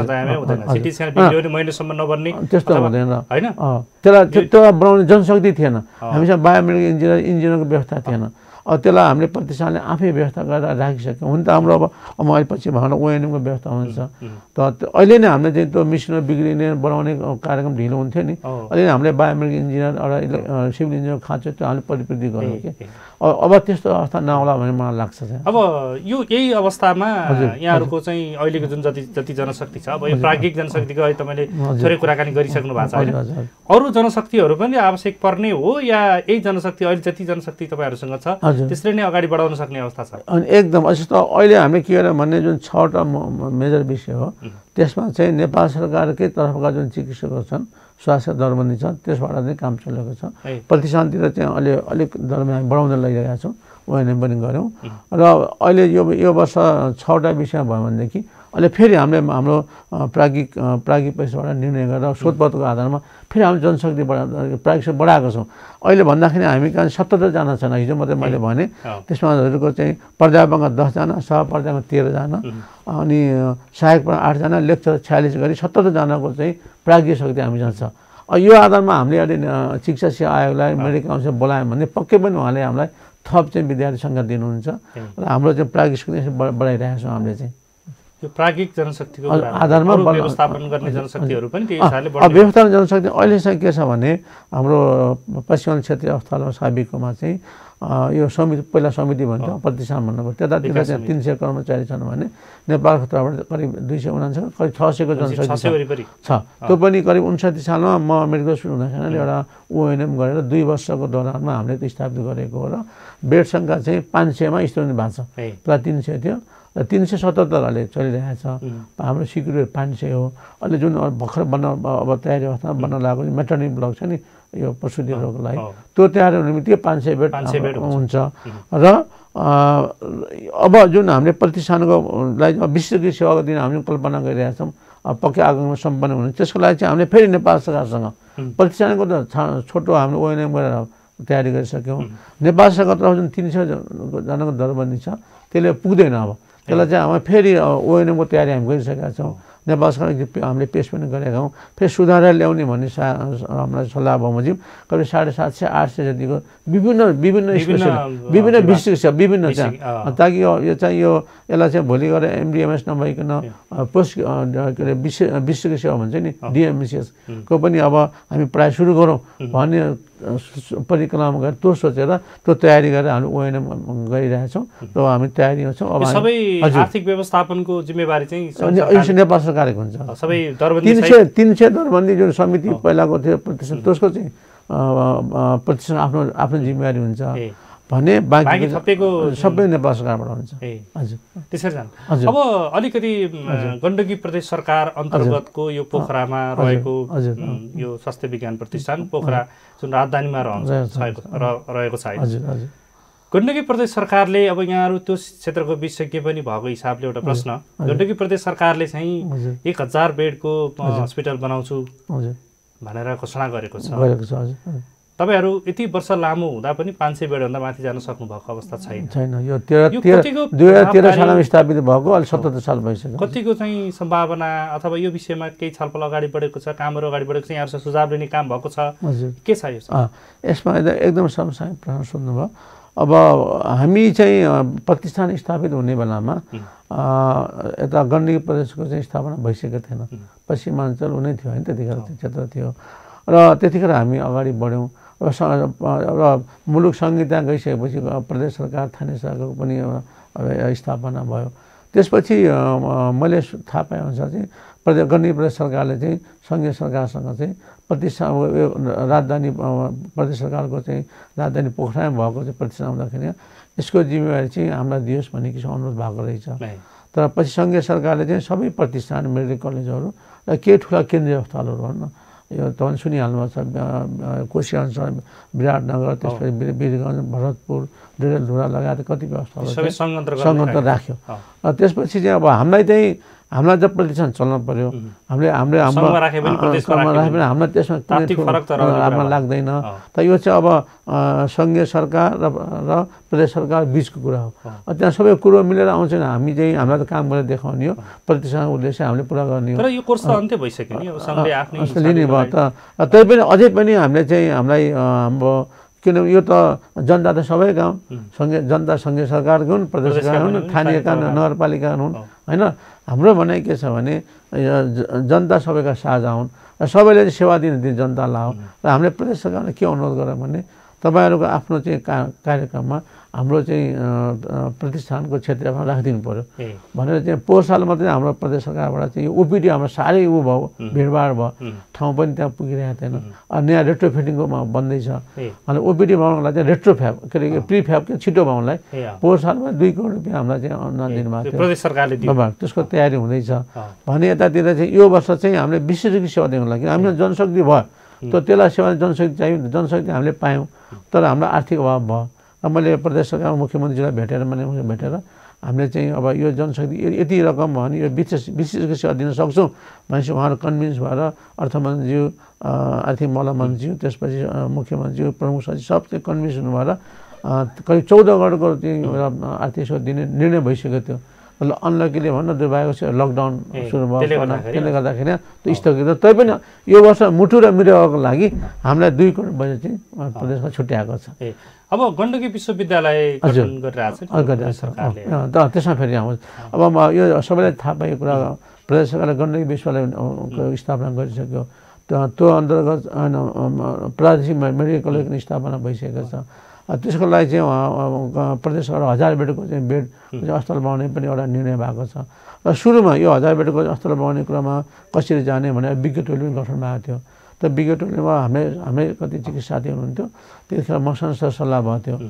सिटी स्क्यान भिडियो महिनासम्म नबन्ने त्यस्तो हुँदैन होइन, त्यसलाई त्यो बनाउने जनशक्ति थिएन, हामीसँग बायोमेडिकल इन्जिनियर इन्जिनियरको व्यवस्था थिएन। अब त्यसलाई हामीले प्रतिष्ठानले आफै व्यवस्था गरेर राखिसक्यौँ। हुन त हाम्रो अब अब अहिले पछि भएन ओएनएमको व्यवस्था हुन्छ त अहिले नै हामीले चाहिँ त्यो मिसिनहरू बिग्रिने बनाउने कार्यक्रम ढिलो हुन्थ्यो नि, अहिले हामीले बायोमेडिकल इन्जिनियर एउटा सिभिल इन्जिनियर खाँचो त्यो हामीले परिवृत्ति गर्यौँ कि अब त्यस्तो अवस्था नआउला भन्ने मलाई लाग्छ चाहिँ। अब यो यही अवस्थामा यहाँहरूको चाहिँ अहिलेको जुन जति जति जनशक्ति छ अब यो प्राज्ञिक जनशक्तिको अहिले तपाईँले थोरै कुराकानी गरिसक्नु भएको छ होइन, अरू जनशक्तिहरू पनि आवश्यक पर्ने हो या यही जनशक्ति अहिले जति जनशक्ति तपाईँहरूसँग छ त्यसरी नै अगाडि बढाउन सक्ने अवस्था छ? अनि एकदम जस्तो अहिले हामीले के गरेर भन्ने जुन छवटा मेजर विषय हो त्यसमा चाहिँ नेपाल सरकारकै तर्फका जुन चिकित्सकहरू छन् स्वास्थ्य दरबन्दी छ त्यसबाट नै काम चलेको छ। प्रतिष्ठानतिर चाहिँ अहिले अलिक दरबन्दी हामी बढाउँदै लगिरहेका छौँ, ओएनएम पनि गऱ्यौँ। र अहिले यो यो वर्ष छवटा विषय भयो भनेदेखि अहिले फेरि हामीले हाम्रो प्राज्ञिक प्राज्ञिक पैसाबाट निर्णय गरेर सोधपत्रको आधारमा फेरि हामीले जनशक्ति बढा प्राज्ञिक बढाएको छौँ। अहिले भन्दाखेरि हामी कहाँ सत्तरजना छन्, हिजो मात्रै मैले भने त्यसमा हजुरको चाहिँ प्राध्यापकमा दसजना, सहप्राध्यापकमा तेह्रजना, अनि सहायक आठजना, लेक्चर छयालिस गरी सत्तरजनाको चाहिँ प्राज्ञिक शक्ति हामीसँग छ। यो आधारमा हामीले अहिले शिक्षा सेवा आयोगलाई मेडिकल काउन्सिल बोलायौँ भने पक्कै पनि उहाँले हामीलाई थप चाहिँ विद्यार्थी सङ्ख्या दिनुहुन्छ र हाम्रो चाहिँ प्राज्ञिक शक्ति बढाइरहेका छौँ हामीले चाहिँ। यो प्राज्ञिक जनशक्तिको आधारमा व्यवस्थापन गर्ने जनशक्तिहरू पनि त्यही हिसाबले बढ्ने व्यवस्थापन जनशक्ति अहिलेसम्म के छ भने हाम्रो पश्चिमाञ्चल क्षेत्रीय अस्पतालमा साबिकमा चाहिँ यो समिति पहिला समिति भन्छ प्रतिष्ठान भन्नुभयो त्यतातिर चाहिँ तिन सय कर्मचारी छन् भने नेपालको तर्फबाट करिब दुई सय उनान्सय करिब छ सयको जनशक्ति छ। त्यो पनि करिब उन्साठी सालमा म मेडिकल स्टुडेन्ट हुँदाखेरि एउटा ओएनएम गरेर दुई वर्षको दौरानमा हामीले त्यो स्थापित गरेको हो र बेड सङ्ख्या चाहिँ पाँच सयमा स्थापित भएको छ। पहिला तिन सय थियो र तिन सय सतहत्तर अहिले चलिरहेको छ। हाम्रो सिक्युरिटी पाँच सय हो। अहिले जुन भर्खर बन्न अब तयारी अवस्थामा बन्न लागेको मेटर्निटी ब्लक छ नि यो प्रसुति रोगको लागि त्यो तयारी हुने बित्तिकै पाँच सय बेड हुन्छ। र अब जुन हामीले प्रतिष्ठानको लागि विशेषज्ञ सेवाको दिन हामीले कल्पना गरिरहेका छौँ पक्कै आगामी सम्पन्न हुने त्यसको लागि चाहिँ हामीले फेरि नेपाल सरकारसँग प्रतिष्ठानको त छोटो हामीले ओएनएम गरेर तयारी गरिसक्यौँ। नेपाल सरकार तर्फ जुन तिन सयजनाको दरबन्दी छ त्यसले पुग्दैन। अब त्यसलाई चाहिँ हामी फेरि ओएनएमको तयारी हामी गरिसकेका छौँ। नेपाल सरकारले हामीले पेस पनि गरेका हौँ। फेरि सुधारेर ल्याउने भन्ने सा हामीलाई सल्लाह बमोजिम करिब साढे सात सय आठ सय जतिको विभिन्न विभिन्न स्पेसल विभिन्न विशेष विभिन्न चाहिँ ताकि यो यो चाहिँ यो यसलाई चाहिँ भोलि गएर एमडिएमएस नभइकन पोस्ट के अरे विशेष विशेष सेवा भन्छ नि डिएमसिएसको पनि अब हामी प्रायः सुरु गरौँ भन्ने परिक्रमा गरेर त्यो सोचेर त्यो तयारी गरेर हामी ओएनएम गरिरहेछौँ र हामी तयारीमा छौँ। अब सबै आर्थिक व्यवस्थापनको जिम्मेवारी चाहिँ नेपाल सरकारको हुन्छ। सबै दरबन्दी तिन सय तिन सय दरबन्दी जुन समिति पहिलाको थियो प्रतिष्ठान त्यसको चाहिँ प्रतिष्ठान आफ्नो आफ्नो जिम्मेवारी हुन्छ। भने बाँकी थपेको सबै नेपाल सरकारबाट हुन्छ। हजुर त्यसरी जान्छ। अब अलिकति गण्डकी प्रदेश सरकार अन्तर्गतको यो पोखरामा रहेको यो स्वास्थ्य विज्ञान प्रतिष्ठान पोखरा जुन राजधानीमा रहेको छ होइन, गण्डकी प्रदेश सरकारले अब यहाँहरू त्यो क्षेत्रको विशेषज्ञ पनि भएको हिसाबले एउटा प्रश्न, गण्डकी प्रदेश सरकारले चाहिँ एक हजार बेडको हस्पिटल बनाउँछु भनेर घोषणा गरेको छ। तपाईँहरू यति वर्ष लामो हुँदा पनि पाँच सय बेडभन्दा माथि जान सक्नुभएको अवस्था छैन। छैन, यो तेह्र दुई हजार तेह्र सालमा स्थापित भएको अहिले सतहत्तर साल भइसक्यो। कतिको चाहिँ सम्भावना अथवा यो विषयमा केही छलफल अगाडि बढेको छ, कामहरू अगाडि बढेको छ, यहाँहरूसँग सुझाव लिने काम भएको छ, के छ यो? यसमा एकदम समस्या प्रश्न सोध्नुभयो। अब हामी चाहिँ प्रतिष्ठान स्थापित हुने बेलामा यता गण्डकी प्रदेशको चाहिँ स्थापना भइसकेको थिएन, पश्चिमाञ्चल हुनै थियो होइन, त्यतिखेर क्षेत्र थियो र त्यतिखेर हामी अगाडि बढ्यौँ र मुलुक संहिता गइसकेपछि प्रदेश सरकार स्थानीय सरकारको पनि स्थापना भयो। त्यसपछि मैले थाहा पाएअनुसार चाहिँ प्रदेश गण्डकी प्रदेश सरकारले चाहिँ सङ्घीय सरकारसँग चाहिँ प्रतिष्ठान राजधानी प्रदेश सरकारको चाहिँ राजधानी पोखरामा भएको चाहिँ प्रतिष्ठान हुँदाखेरि यसको जिम्मेवारी चाहिँ हामीलाई दियोस् भन्ने किसिमको अनुरोध भएको रहेछ। तर पछि सङ्घीय सरकारले चाहिँ सबै प्रतिष्ठान मेडिकल कलेजहरू र केही ठुला केन्द्रीय अस्पतालहरू भनौँ, यो तपाईँ सुनिहाल्नुभएको छ, कोशी अञ्चल, विराटनगर, त्यसपछि वीरगञ्ज, भरतपुर, डेढलधुरा लगायत कतिपय अस्पतालहरू संयन्त्र राख्यो। र त्यसपछि चाहिँ अब हामीलाई चाहिँ हामीलाई जब प्रतिष्ठान चल्न पर्यो, हामीले हामीले हाम्रो राखे पनि हामीलाई त्यसमा कुनै लाग्दैन। त यो चाहिँ अब सङ्घीय सरकार र प्रदेश सरकार बिचको कुरा हो। त्यहाँ सबै कुरो मिलेर आउँछ नि, हामी चाहिँ हामीलाई त काम गरेर देखाउने हो, प्रतिष्ठानको उद्देश्य हामीले पुरा गर्ने हो। तर यो कोर्स त अन्त्य भइसक्यो नि, अब सङ्घले आफ्नै लिने भयो त। तै पनि अझै पनि हामीले चाहिँ हामीलाई हाम्रो किन यो त जनता त सबै गाउँ सङ्घीय जनता सङ्घीय सरकारको हुन्, प्रदेश सरकार हुन्, स्थानीयका नगरपालिका हुन् होइन। हाम्रो भनाइ के छ भने जनता सबैका साझा हुन् र सबैले चाहिँ सेवा दिने दिन जनतालाई हो। र हामीले प्रदेश सरकारले के अनुरोध गऱ्यौँ भने तपाईँहरूको आफ्नो चाहिँ का कार्यक्रममा हाम्रो चाहिँ प्रतिष्ठानको क्षेत्रमा राखिदिनु पऱ्यो भनेर चाहिँ पोहोर साल मात्रै हाम्रो प्रदेश सरकारबाट चाहिँ यो ओपिडी हाम्रो साह्रै ऊ भयो, भिडभाड भयो, ठाउँ पनि त्यहाँ पुगिरहेको थिएन। नयाँ रेट्रोफिटिङको बन्दैछ, अनि ओपिडी बनाउनलाई चाहिँ रेट्रोफ्याब के अरे प्रिफ्याब के छिटो बनाउनलाई पोहोर सालमा दुई करोड रुपियाँ हामीलाई चाहिँ अनुदान दिनुभएको थियो प्रदेश सरकारले, त्यसको तयारी हुँदैछ भने यतातिर चाहिँ यो वर्ष चाहिँ हामीले विशेष सेवा दिनुको लागि हामीलाई जनशक्ति भयो, त त्यसलाई सेवा जनशक्ति चाहियो, जनशक्ति हामीले पायौँ, तर हाम्रो आर्थिक अभाव भयो। र मैले प्रदेश सरकार मुख्यमन्त्रीलाई भेटेर मैले भेटेर हामीले चाहिँ अब यो जनशक्ति यति रकम भयो भने यो विशेष विशेष सेवा दिन सक्छौँ भनेपछि उहाँहरू कन्भिन्स भएर अर्थमन्त्रीज्यू, आर्थिक मल्लमन्त्रीज्यू, त्यसपछि मुख्यमन्त्रीज्यू, प्रमुख सचिव सब चाहिँ कन्भिन्स हुनु भएर करिब चौध करोडको चाहिँ आर्थिक सेवा दिने निर्णय भइसकेको थियो। ल अनलकीले भन्न दुर्भाग्यवश लकडाउन सुरु भयो, त्यसले गर्दाखेरि त्यो स्थगित। तैपनि यो वर्ष मुटु र मृगको लागि हामीलाई दुई करोड बजेट चाहिँ प्रदेशमा छुट्याएको छ। अब गण्डकी विश्वविद्यालय गठन गरिरहेको छ सरकारले, त्यसमा फेरि आउँछ। अब यो सबैलाई थाहा पाएको कुरा, प्रदेश सरकारले गण्डकी विश्वविद्यालयको स्थापना गरिसक्यो, त्यो अन्तर्गत प्रादेशिक मेडिकल कलेज पनि स्थापना भइसकेको छ। त्यसको लागि चाहिँ प्रदेश सरकार हजार बेडको चाहिँ बेड अस्पताल बनाउने पनि एउटा निर्णय भएको छ। र सुरुमा यो हजार बेडको अस्पताल बनाउने कुरामा कसरी जाने भनेर विज्ञ टोली पनि गठन भएको थियो। त विज्ञ टोलीमा हामी हामी कति चिकित्सा साथी हुनुहुन्थ्यो, त्यतिखेर मसँग सल्लाह भएको थियो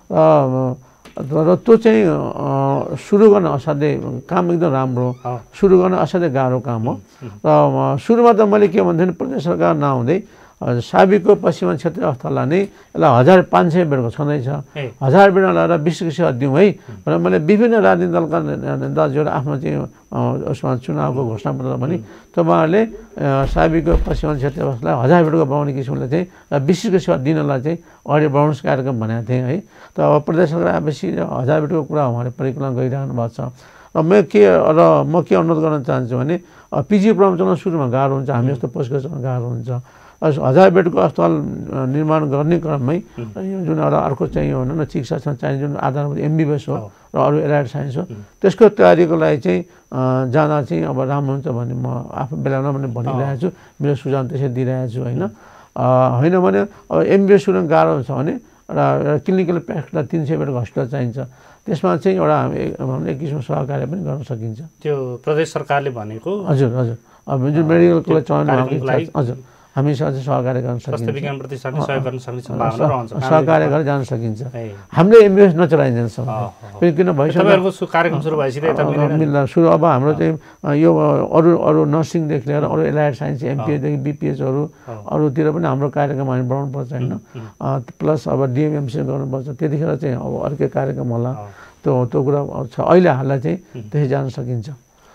र त्यो चाहिँ सुरु गर्न असाध्यै काम एकदम राम्रो, सुरु गर्न असाध्यै गाह्रो काम हो। र सुरुमा त मैले के भन्थेँ, प्रदेश सरकार नआउँदै साबिकको पश्चिमा क्षेत्रीय अस्पताललाई नै यसलाई हजार पाँच सय बेडको छँदैछ, हजार बेड लगाएर विश्व सेवा दिउँ है भनेर मैले विभिन्न राजनीतिक दलका नेताजीहरू आफ्नो चाहिँ उसमा चुनावको घोषणापत्र पनि तपाईँहरूले साबिकको पश्चिमा क्षेत्रीय अस्पताललाई हजार बेडको बनाउने किसिमले चाहिँ विश्व सेवा दिनलाई चाहिँ अगाडि बढाउनुहोस् कार्यक्रम भनेको थिएँ है। त अब प्रदेश सरकार आएपछि हजार बेडको कुरा उहाँले परिकल्पना गरिरहनु भएको छ। र म के र म के अनुरोध गर्न चाहन्छु भने पिजी प्रोग्राम चलाउन सुरुमा गाह्रो हुन्छ, हामी जस्तो पोस्टको चलाउन गाह्रो हुन्छ। हजार बेडको अस्पताल निर्माण गर्ने क्रममै यो जुन एउटा अर्को चाहिँ हो न चिकित्सासँग चाहिने जुन आधारभूत एमबिबिएस हो र अरू एलाइड साइन्स हो, त्यसको तयारीको लागि चाहिँ जाँदा चाहिँ अब राम्रो हुन्छ भन्ने म आफ्नो बेलामा पनि भनिरहेको छु, मेरो सुझाव त्यसै दिइरहेको छु होइन। होइन भने अब एमबिबिएस सुरु गाह्रो हुन्छ भने एउटा क्लिनिकल प्र्याक्टिसलाई तिन सय बेडको हस्पिटल चाहिन्छ, त्यसमा चाहिँ एउटा हामीले एक किसिमको सहकार्य पनि गर्न सकिन्छ। त्यो प्रदेश सरकारले भनेको हजुर हजुर अब जुन मेडिकल कलेज चलाउनु हजुर हामीसँग चाहिँ सहकार्य गर्न स्वास्थ्य सकिन्छ, विज्ञान प्रतिष्ठानले सहयोग गर्न सक्ने सम्भावना रहन्छ, सहकार्य गरेर जान सकिन्छ। हामीले एम्बुलेन्स नचलाइदिन्छौँ किन भइसक्यो तपाईँहरूको सु कार्यक्रम सुरु भएपछि यता मिल्दा सुरु। अब हाम्रो चाहिँ यो अरू अरू नर्सिङदेखि लिएर अरू एलाइड साइन्स एमपिएदेखि बिपिएचहरू अरूतिर पनि हाम्रो कार्यक्रम हामी बढाउनु पर्छ होइन। प्लस अब डिएमएमसी गर्नुपर्छ, त्यतिखेर चाहिँ अब अर्कै कार्यक्रम होला, त्यो त्यो कुरा छ। अहिले हाललाई चाहिँ त्यसै जान सकिन्छ।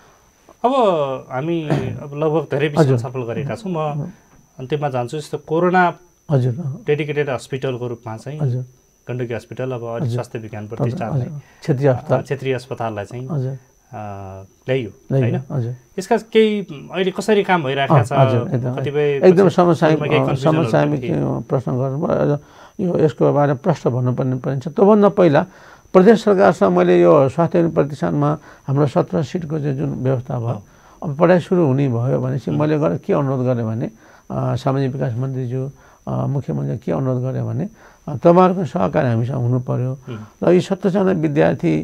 अब हामी अब लगभग धेरै विषय छलफल गरेका छौँ। म अन्त्यमा जान्छु, जस्तो कोरोना हजुर डेडिकेटेड हस्पिटलको रूपमा चाहिँ हजुर गण्डकी हस्पिटल अब स्वास्थ्य विज्ञान प्रतिष्ठानलाई क्षेत्रीय अस्पताल क्षेत्रीय अस्पताललाई चाहिँ हजुर ल्याइयो होइन। यसका केही अहिले कसरी काम भइरहेको छ? कतिपय एकदम समसामयिक समसामयिक प्रश्न गर्नुभयो। यो यसको बारेमा प्रश्न भन्नुपर्ने परिन्छ। त्योभन्दा पहिला प्रदेश सरकारसँग मैले यो स्वास्थ्य प्रतिष्ठानमा हाम्रो सत्र सिटको चाहिँ जुन व्यवस्था भयो, अब पढाइ सुरु हुने भयो भनेपछि मैले गरेर के अनुरोध गरेँ भने सामाजिक विकास मन्त्रीज्यू मुख्यमन्त्री के अनुरोध गरेँ भने तपाईँहरूको सहकारी हामीसँग हुनु पर्यो र यी सत्रजना विद्यार्थी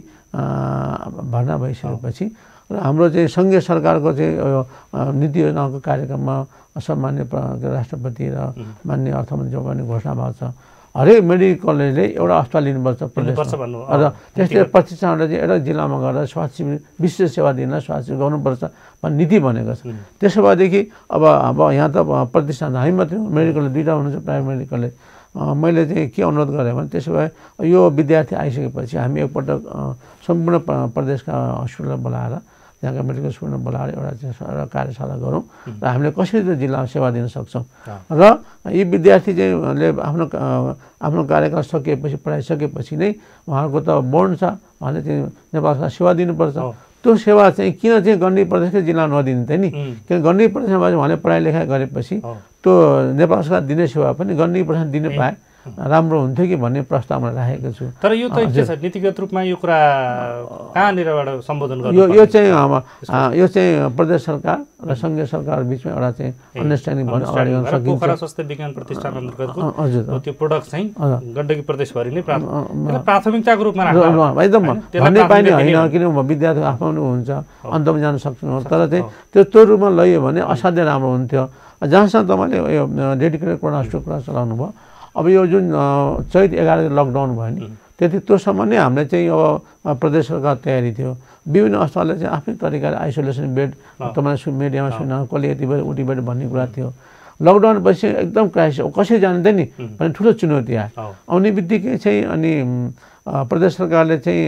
भर्ना भइसकेपछि र हाम्रो चाहिँ सङ्घीय सरकारको चाहिँ नीति योजनाको कार्यक्रममा सम्मान्य राष्ट्रपति र माननीय अर्थमन्त्रीको पनि घोषणा भएको छ, हरेक मेडिकल कलेजले एउटा अस्पताल लिनुपर्छ प्रदेशमा र त्यस्तै प्रतिष्ठानले चाहिँ एउटा जिल्लामा गएर स्वास्थ्य शिविर विशेष सेवा दिन स्वास्थ्य गर्नुपर्छ भन्ने नीति बनेको छ। त्यसो भएदेखि अब अब यहाँ त प्रतिष्ठान हामी मात्रै मेडिकल दुईवटा हुनुहुन्छ प्राइभेट मेडिकलले। मैले चाहिँ के अनुरोध गरेँ भने त्यसो भए यो विद्यार्थी आइसकेपछि हामी एकपटक सम्पूर्ण प्रदेशका हस्पिटललाई बोलाएर त्यहाँका मेडिकल स्कुलमा बोलाएर एउटा चाहिँ एउटा कार्यशाला गरौँ र हामीले कसरी त्यो जिल्लामा सेवा दिन सक्छौँ र यी विद्यार्थी चाहिँले आफ्नो आफ्नो कार्यकाल सकिएपछि पढाइसकेपछि नै उहाँहरूको त बोर्ड छ, उहाँले चाहिँ नेपालका सेवा दिनुपर्छ। त्यो सेवा चाहिँ किन चाहिँ गण्डकी प्रदेशकै जिल्ला नदिने त नि, किन गण्डकी प्रदेशमा उहाँले पढाइ लेखाइ गरेपछि त्यो नेपाल सरकार दिने सेवा पनि गण्डकी प्रदेशमा दिने पाए राम्रो हुन्थ्यो कि भन्ने प्रस्तावमा राखेको छु। तर यो त के छ, नीतिगत रूपमा यो कुरा कहाँनिरबाट सम्बोधन गर्नु? यो यो चाहिँ यो चाहिँ प्रदेश सरकार र सङ्घीय सरकार बिचमा एउटा चाहिँ अन्डरस्ट्यान्डिङ भन्ने अगाडि गर्न सकिन्छ। पोखरा स्वास्थ्य विज्ञान प्रतिष्ठान अन्तर्गतको हजुर त्यो प्रोडक्ट चाहिँ गण्डकी प्रदेशभरि नै प्राथमिकताको रूपमा राख्नु एकदम भन्ने पाइने होइन, किनभने विद्यार्थी आफ्नो हुन्छ अन्तमा जान सक्छौँ। तर चाहिँ त्यो त्यो रूपमा लैयो भने असाध्यै राम्रो हुन्थ्यो। जहाँसम्म तपाईँले यो डेडिकेटेड कोरोना हस्पिटल कुरा चलाउनु भयो, अब यो जुन चैत एघार लकडाउन भयो नि त्यति त्योसम्म नै हामीले चाहिँ अब प्रदेश सरकार तयारी थियो। विभिन्न अस्पतालले चाहिँ आफ्नै तरिकाले आइसोलेसन बेड तपाईँले मिडियामा सुन्न कसले यति बेड उति बेड भन्ने कुरा थियो। लकडाउन पछि एकदम क्राइसिस कसरी जान्थ्यो नि भने ठुलो चुनौती आयो। आउने बित्तिकै चाहिँ अनि प्रदेश सरकारले चाहिँ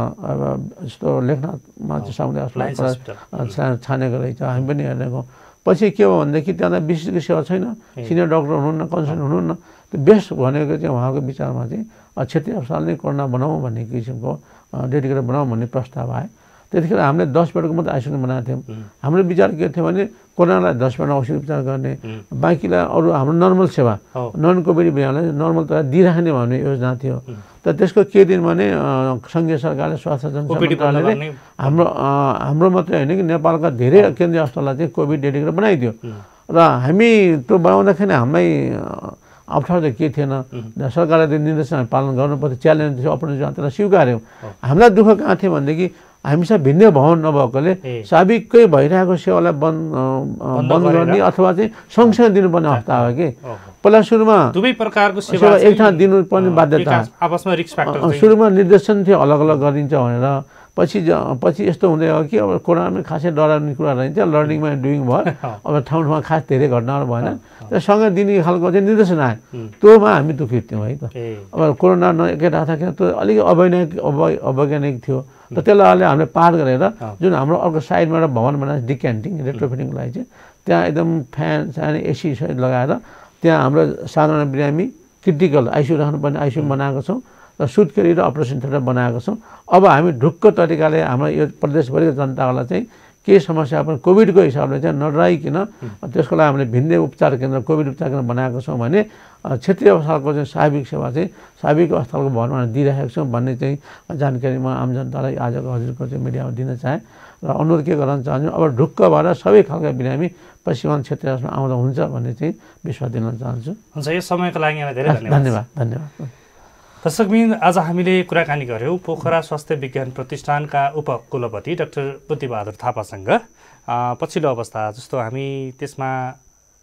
यस्तो लेखनाथमा चाहिँ सामुदायिक अस्पताल छानेको रहेछ, हामी पनि हेरेको। पछि के हो भनेदेखि त्यहाँ विशेषज्ञ सेवा छैन, सिनियर डक्टर हुनुहुन्न, कन्सल्टेन्ट हुनुहुन्न। त्यो बेस्ट भनेको चाहिँ उहाँको विचारमा चाहिँ क्षेत्रीय अस्पताल नै कोरोना बनाऊँ भन्ने किसिमको डेडिकेटेड बनाऊँ भन्ने प्रस्ताव आयो। त्यतिखेर हामीले दस बेडको मात्रै आइसोलेसन बनाएको थियौँ। हाम्रो विचार के थियो भने कोरोनालाई दस बेड औषधि उपचार गर्ने, बाँकीलाई अरू हाम्रो नर्मल सेवा नन कोभिड बिरामीलाई नर्मल तर दिइराख्ने भन्ने योजना थियो। त त्यसको के दिन भने सङ्घीय सरकारले स्वास्थ्य मन्त्रालयले हाम्रो हाम्रो मात्रै होइन कि नेपालका धेरै केन्द्रीय अस्पताललाई चाहिँ कोभिड डेडिकेटेड बनाइदियो र हामी त्यो बनाउँदाखेरि हामीलाई अप्ठ्यारो त केही थिएन। सरकारले त्यो निर्देशन पालन गर्नुपर्थ्यो, च्यालेन्ज थियो, अपर्च्युनिटी त्यसलाई स्वीकार्यौँ। हामीलाई दुःख कहाँ थियो भनेदेखि हामीसँग भिन्न भवन नभएकोले साबिककै भइरहेको सेवालाई बन्द बन्द गर्ने अथवा चाहिँ सँगसँगै दिनुपर्ने अवस्था हो कि पहिला सुरुमा दुवै प्रकारको सेवा एक ठाउँ दिनुपर्ने बाध्यता आपसमा रिस्क फ्याक्टर सुरुमा निर्देशन थियो अलग अलग गरिन्छ भनेर। पछि पछि यस्तो हुँदै हो कि अब कोरोनामा खासै डराउने कुरा रहन्छ, लर्निङमा डुइङ भयो। अब ठाउँ ठाउँमा खास धेरै घटनाहरू भएन, सँगै दिने खालको चाहिँ निर्देशन आयो। त्योमा हामी दुखित थियौँ है त। अब कोरोना एकै राख्दाखेरि त्यो अलिक अवैज्ञानिक अवैज्ञानिक थियो। त त्यसलाई अहिले हामीले पार गरेर जुन हाम्रो अर्को साइडमा एउटा भवन बनाएर डिक्यान्टिङ रेट्रोफिटिङको लागि चाहिँ त्यहाँ एकदम फ्यान स्यान एसी सहित लगाएर त्यहाँ हाम्रो साधारण बिरामी क्रिटिकल आइसियू राख्नुपर्ने आइसियू बनाएको छौँ र सुत्केरी र अपरेसन थिएटर बनाएको छौँ। अब हामी ढुक्क तरिकाले हाम्रो यो प्रदेशभरिको जनतालाई चाहिँ केही समस्या पनि कोभिडको हिसाबले चाहिँ नडराइकन त्यसको लागि हामीले भिन्दै उपचार केन्द्र कोभिड उपचार केन्द्र बनाएको छौँ भने क्षेत्रीय अस्पतालको चाहिँ स्वाभाविक सेवा चाहिँ स्वाभाविक अस्पतालको भवनमा दिइरहेको छौँ भन्ने चाहिँ जानकारी म आम जनतालाई आजको हजुरको चाहिँ मिडियामा दिन चाहेँ र अनुरोध के गर्न चाहन्छु। अब ढुक्क भएर सबै खालका बिरामी पश्चिम क्षेत्रीय अस्पतालमा आउँदा हुन्छ भन्ने चाहिँ विश्वास दिन चाहन्छु। हुन्छ, यो समयको लागि यहाँलाई धेरै धन्यवाद धन्यवाद। दर्शकबिन, आज हामीले कुराकानी गऱ्यौँ पोखरा स्वास्थ्य विज्ञान प्रतिष्ठानका उपकुलपति डाक्टर बुद्धि बहादुर थापासँग। पछिल्लो अवस्था जस्तो हामी त्यसमा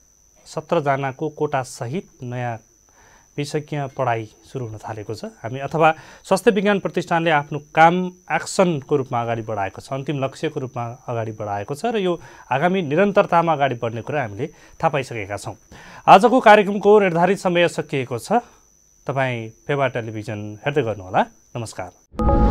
सत्रजनाको कोटासहित नयाँ विशेषज्ञ पढाइ सुरु हुन थालेको छ हामी अथवा स्वास्थ्य विज्ञान प्रतिष्ठानले आफ्नो काम एक्सनको रूपमा अगाडि बढाएको छ, अन्तिम लक्ष्यको रूपमा अगाडि बढाएको छ र यो आगामी निरन्तरतामा अगाडि बढ्ने कुरा हामीले थाहा पाइसकेका छौँ। आजको कार्यक्रमको निर्धारित समय सकिएको छ। तपाईँ फेवा टेलिभिजन हेर्दै गर्नुहोला। नमस्कार।